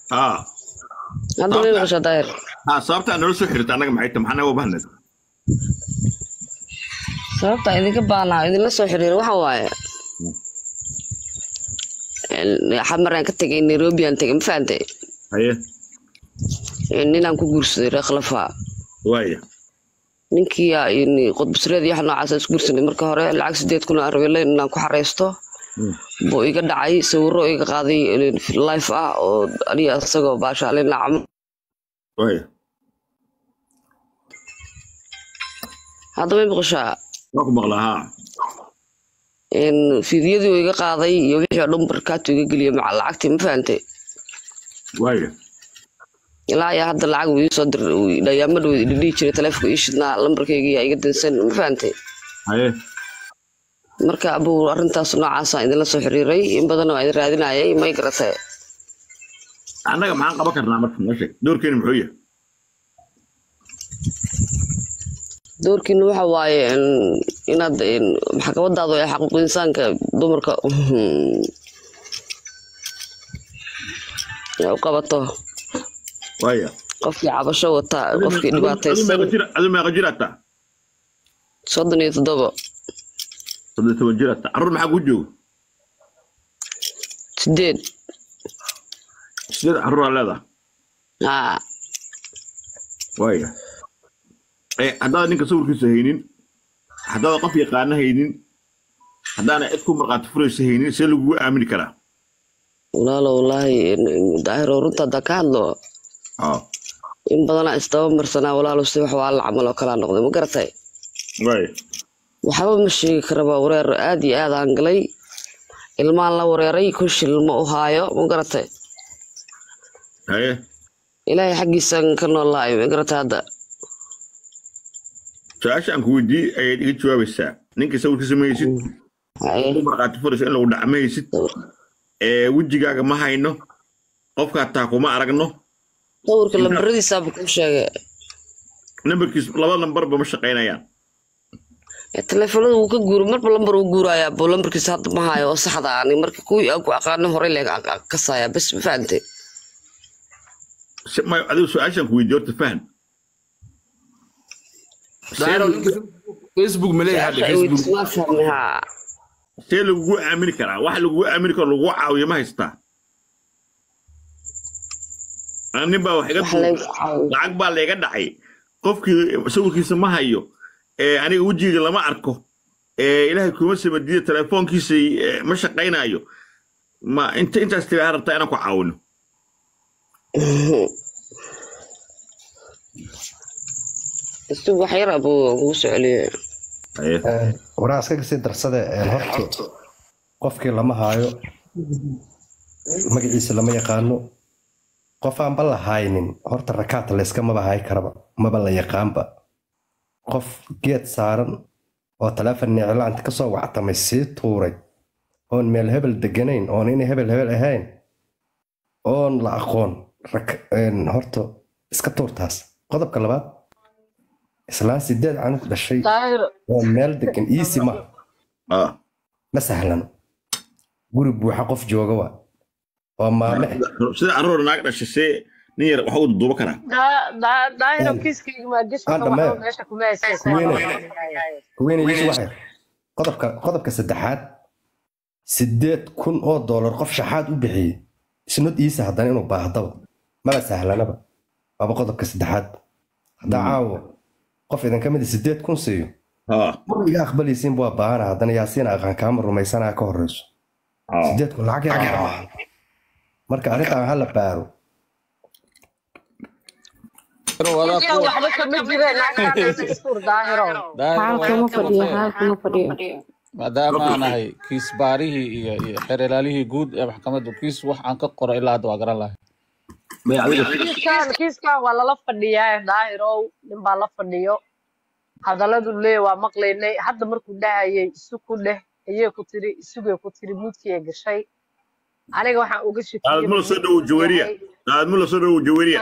اه هذا وين غش داير ها صارت انا لسه حرت انا معيت محنا وبهند sababta idinka baanaa idinla soo xiriir waxa waaye xamaraan ka tagay Nairobi aan tagay ma fahamtay haye ninaan ku guursaday reekhlafa waaya ninkii in qodbisreed iyo noocaas is guursanay marka hore lacag 8,000 aan rabay inaan ku xareysto boo iga dhacay sawiro iga qaaday live ah oo aniga asagoo baashaalin lacam waaya hadda way boqoshaa ku maqlaha in fiidiyadii iga qaaday iyo wixii dhan barkaatu iga galiyay maca lacagtii ma fahamtay waaya ilaa ya hadda lacag uu soo diray dhayaamada uu dhigi jiray telefoonka ii shidnaa lambarkayga iga dansan ma fahamtay haye marka abuu arintaas noocaas ah idin la soo xiriiray in badan oo ay raadinayay may garatay anaga maxaan qaban karnaa marka meesha doorkeena muxuu yahay doorkiina waxa waaye inaad maxkamadaadu ay xaquuq insaanka dumarka u qabato waaya qofkii cabasho wata qofkii dhibaataysan adu ma qajirata 37 jirata arur maxaa ku joogo 8 arur leeda waaya haddaad ninka sawirkiisa haynin haddaad qof yaqaana haynin haddaana cid ku marqaati furaysa haynin see lagugu aamini karaa wallaahi daahir runta hadda ka hadlo in badanaa isdaba marsanaa walaalo si wax waa la camal oo kala noqday ma garatay waaya waxba ma sheegi karaba wareer aad iyo aad aan galay ilmaan la wareeray ku shilmo u haayo ma garatay haye ilaahay xaqiisa ka noolaay ma garatay hadda su'aashaan ku weydiiyey ayaad iga jawaabaysaa ninka sawirkiisa ma haysid marqaati furaysa in lagu dhac ma haysid wejigaaga ma hayno qofka hataa kuma aragno sawirka lambaradiisaaba kuu sheegay nambarkiis laba lambarba ma shaqaynayaan telefoonada wuu ka guuro marba lambar uu guurayaa boo lambarkiisa hadda ma hayo oo saxda aan marka kuwii aan ku aqaano horey leeg kasaya bas ma fahantay adigu su'aashaan ku weydiiyey horta faham Facebook مليه هذا فيسبوك see lagugu aamini karaa wax lagugu aamini karo lagu caawiyo ma haystaa nin baa wax iga lacag baa la iga dhacay qofkii sawirkiisa ma hayo aniga wejiga lama arko ilaahay kuma samadiyo telefoonkiisa ma shaqaynayo ma intaas tiraa rabtaa inaan ku caawino استوى حير أبو سعلي. وراسك كسي درسده horto qofkii lama haayo magaciisa lama yaqaano qof aan bal haynin horta rakaat la iska maba hay karaba maba la yaqaanba qof geed saaran oo telefoon niclaanta ka soo wactamay si tuuray oon meel hebel deganayn oon in hebel ahayn oon la aqoon horto iska tuurtaas qodobka labaad islaan 8 aan ku dhashay oo meel degan easy ma ma sahlan guri buuxa qof jooga waa maame sida aroor naag dhashay nin yar waxa uu duuba karaa daahiro kiiskayga ma gasho meesha kuma haysan kuweena yiis waxa qodobka saddexaad $8,000 qof shaxaad u bixiyay isnad iisa haddana inuu baahdaba mala sahlanaba baba qodobka saddexaad hadda caawo qof idan kamid 8,000 siiyo iga aqbalaysiin buu baahana haddana yaasiin aqaan kaama rumaysanaa ka horeyso 8,000 lacag marka arrintan hal la baaro maadaama aan ahay kiis baarihii iyo xeeralaalihii guud ee maxkamaddu kiis wax aan ka qoro ilaa hadda waa garan lahay kiiskan waa lala fadhiyaa daahirow nin baa la fadhiyo hadalladu leeyahay waa maqlaynay hadda markuu dhahayay isu ku dheh ayay ku tiri isugay ku tiri mudkii ay gashay aniga waxaan uga shakiyay aad mula soo dhaw jawariya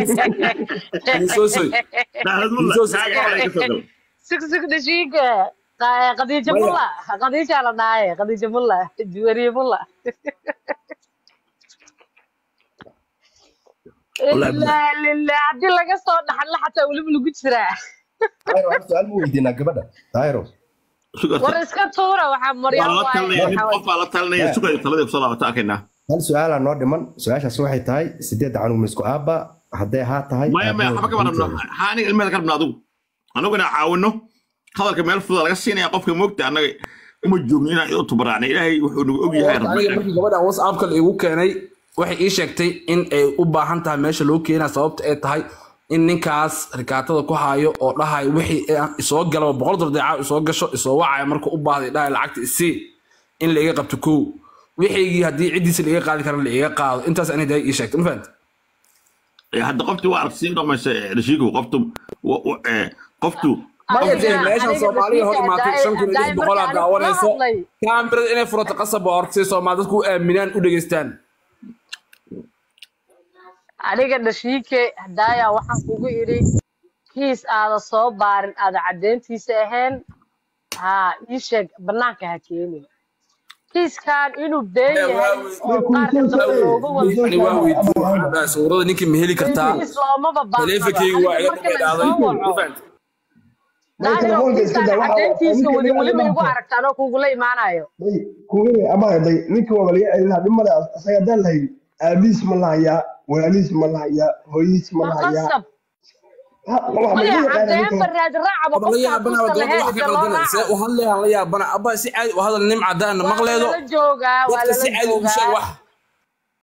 sug dashiiga قضية ملا قضية على ناي قضية ملا جواري ملا لا لا عدي لك صوت حلا حتى ولم لو جرا دايرو هل سؤال مو ويدينا قبل دايرو ورسك طورة وحا مريم qof la talinaya sugay talada soo taakina هل سؤال عن نور من سؤال سوحي تاي سيدي عنو مسكو ابا هدي ها تاي ما حبك ما حاني المada ka rabnaadu anaguna caawino hadalka meel fudud laga siinaya qofka moogta anaga uma joogno inaan u tubraacnay ilaahay wuxuu nagu og yahay aniga markii gabadha WhatsApp-ka igu keenay waxay ii sheegtay in ay u baahan tahay meesha loo keenaa sababta ay tahay in ninkaas rikaatada ku haayo oo dhahay wixii soo galaba $100 soo gasho soo wacay markuu u baahday dhahay lacagta isii in la iga qabto koow wixii hadii cidiisa la iga qaadi karo la iga qaado intaas aniga ii sheegtay ma fahanti hadda qoftu waa aragsiin dhamaysa rishiigu qoftu ما يدري ليش الصومالية هو ما تكشن كل اللي بقولها دعوانيسو كان برد إنه فرط قصب وارتسي صوماليات كو أمينان ودقستان aniga dhashiike hadaya waxaan kugu iri kiis aada soo baarin aada cadeyntiisa ahayn ha ii sheeg banaanka ha keenin kiiskan inuu been yahay oo qaarka dambe looga wado suurada ninkii ma heli kartaa taleefankaygu waa iga dhacday cadeyntiisa weli ma igu aragtaan oo kugula imaanayo ama ninkii waa laga celin hadii male asaga dalay aabiis ma lahayaa walaaliis ma lahayaa hooyiis ma lahayaa وهلا يا بنا أبا سعيد وهذا النم عدان مغلده.